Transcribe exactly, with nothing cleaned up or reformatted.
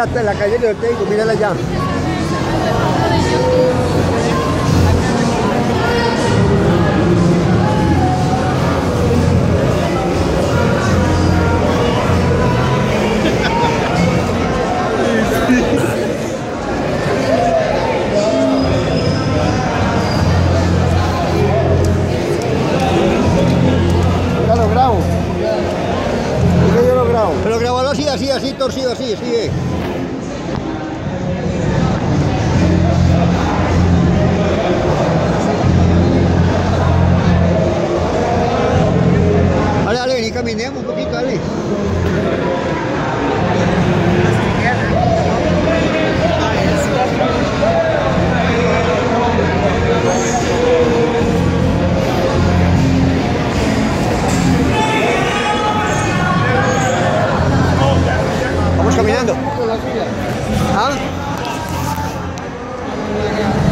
la, la calle de Ortega, mírala allá. Ya lo grabo. Yo lo grabo. Pero grabalo así, así, así, torcido, así, sigue. Dale, dale, vení, caminemos un poquito, dale. Vamos caminando. ¿Ah?